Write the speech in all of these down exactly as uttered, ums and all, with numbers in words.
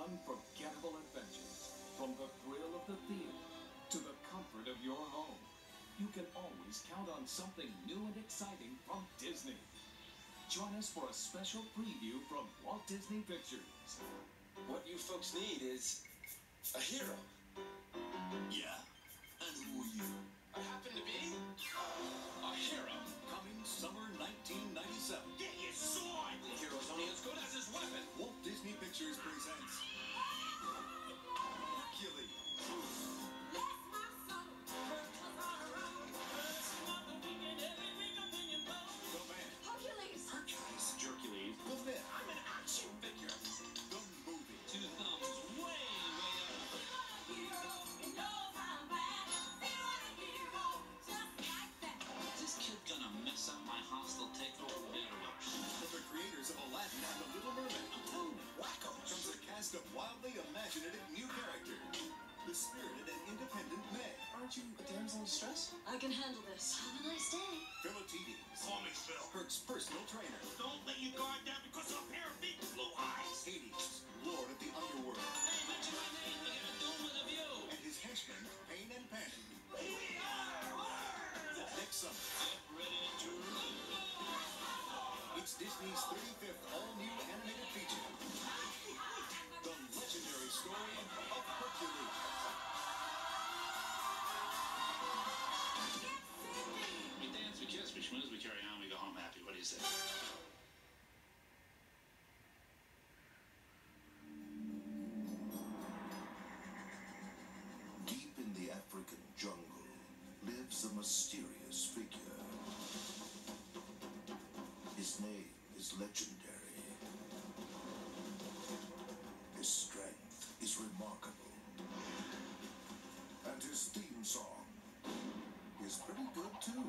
unforgettable adventures. From the thrill of the theater to the comfort of your home, you can always count on something new and exciting from Disney. Join us for a special preview from Walt Disney Pictures. What you folks need is a hero. Yeah? And who are you? I happen to be a hero. Coming summer nineteen ninety-seven. Get your sword! The hero's only as good as his weapon. Walt Disney Pictures presents Hercules. The man. Hercules! Hercules. Hercules. The myth. I'm an action figure. The movie. Two thumbs way, way up. This kid gonna mess up my hostile takeover video. From the creators of Aladdin and The Little Mermaid. I'm telling you, wacko. Comes a cast of wildly imaginative new characters. The spirited and independent Meg. Aren't you a damsel in distress? I can handle this. Have a nice day. Philatides. Call me Phil. Herc's personal trainer. Don't let your guard down because of a pair of big blue eyes. Hades. Lord of the Underworld. Hey, mention my name, we got a doom with a view. And his henchmen, Pain and Panic. We are words. Next summer. Get ready to rumble. It's Disney's thirty-fifth all-new animated feature. The legendary story of Hercules. We dance, we kiss, we schmooze, we carry on, we go home happy. What do you say? Deep in the African jungle lives a mysterious figure. His name is legendary. His strength is remarkable. And his theme song is pretty good too.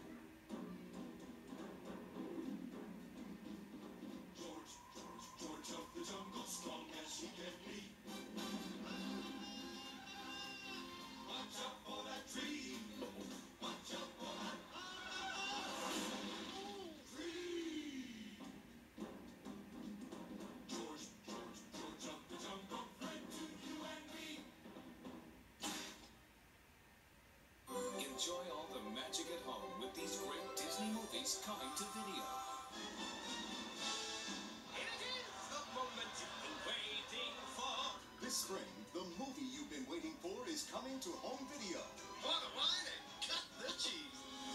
George, George, George of the jungle, strong as he can be. Watch out for that tree. Watch out for that tree. George, George, George of the jungle, friend to you and me. Enjoy all the magic at home with these great Disney movies coming to video. Here it is, the moment you've been waiting for. This spring, the movie you've been waiting for is coming to home video. Pour the wine and cut the cheese.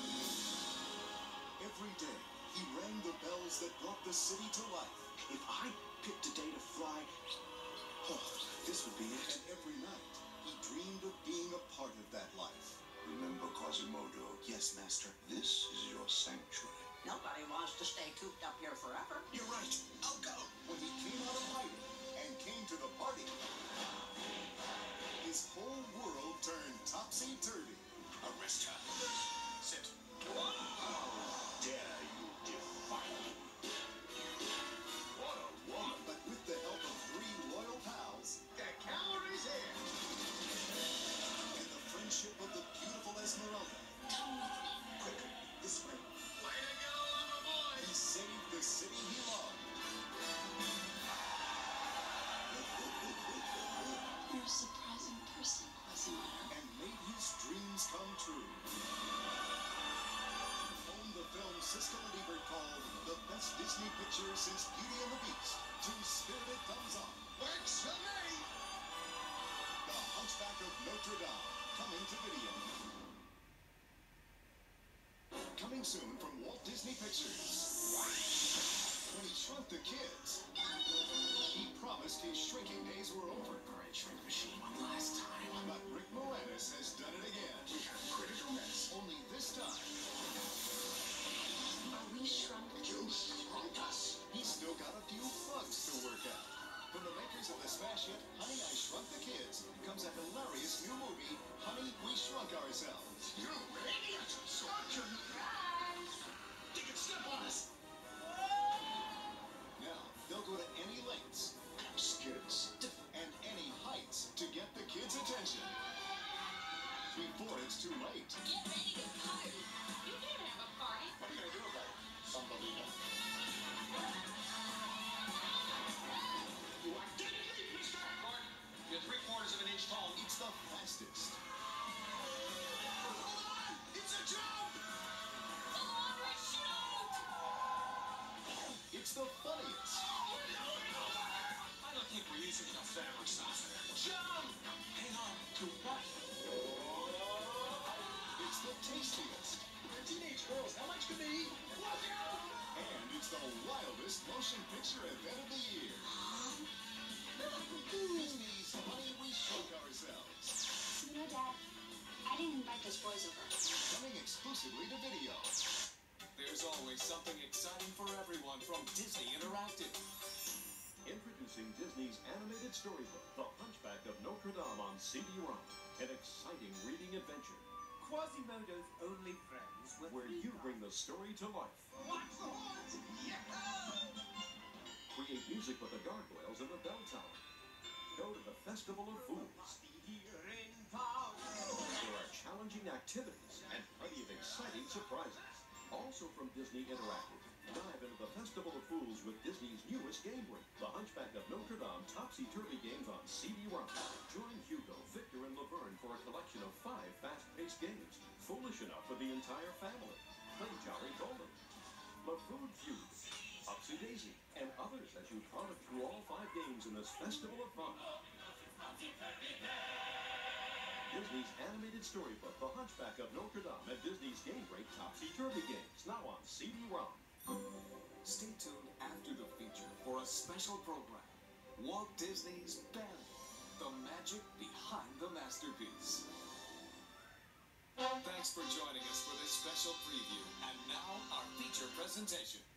Every day, he rang the bells that brought the city to life. If I picked a day to fly, oh, this would be it. And every night, he dreamed of being a part of that life. Remember, Quasimodo, Yes, Master. this is your sanctuary. Nobody wants to stay cooped up here forever. You're right. I'll go. When he came out of hiding and came to the party, his whole world turned topsy-turvy. Arrest her. Sit. How dare you defy me? What a woman. But with the help of three loyal pals The cavalry's here. and the friendship of the beautiful Esmeralda, Come with me. Quick, this way. Way to go, Lover Boy. he saved the city he loved. You're a surprising person, Quasimodo. And made his dreams come true. Own the film Siskel and Ebert called the best Disney picture since Beauty and the Beast. Two spirited thumbs up. Works for me. The Hunchback of Notre Dame, coming to video. Coming soon from Walt Disney Pictures. When he shrunk the kids, he promised his shrinking days were over. All right, shrink machine, one last time. But Rick Moranis has done it again. We have a critical mess. Only this time, Are we shrunk? You shrunk us. he's still got a few bugs to work out. From the makers of the smash hit Honey, I Shrunk the Kids comes a hilarious new movie, Honey, We Shrunk Ourselves. You idiot. Surprise! You can step on us. Now, they'll go to any lengths Skids. and any heights to get the kids' attention. Before it's too late. Get ready to party. You can't have a party. What are you gonna do about it? Thumbelina. You are dead to me, mister. It's the funniest. I don't think we're using enough fabric softener. Jump! Hang on to what? It's the tastiest. For teenage girls, how much could they eat? And it's the wildest motion picture event of the year. Disney's Honey, We Shrunk Ourselves. You know, Dad, I didn't invite those boys over. Coming exclusively to video. There's always something exciting for everyone from Disney Interactive. Introducing Disney's animated storybook, The Hunchback of Notre Dame on C D-ROM. An exciting reading adventure Quasimodo's only friends were where three you guys. bring the story to life. Watch the horns! Yeah! Create music with the gargoyles in the bell tower. Go to the Festival of Fools. Here in town. There are challenging activities and plenty of exciting surprises. Also from Disney Interactive, dive into the Festival of Fools with Disney's newest game ring, The Hunchback of Notre Dame Topsy-Turvy Games on C D-ROM. Join Hugo, Victor, and Laverne for a collection of five fast-paced games, foolish enough for the entire family. Play Jolly Golden, La Food Feud, Upsy Daisy, and others as you frolic through all five games in this Festival of Fun. Disney's animated storybook, The Hunchback of Notre Dame, and Disney's game break Topsy-Turvy Games, now on C D-ROM. Stay tuned after the feature for a special program. Walt Disney's Belle, the magic behind the masterpiece. Thanks for joining us for this special preview. And now, our feature presentation.